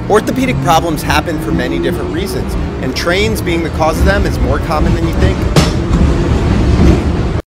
Orthopedic problems happen for many different reasons, and trains being the cause of them is more common than you think.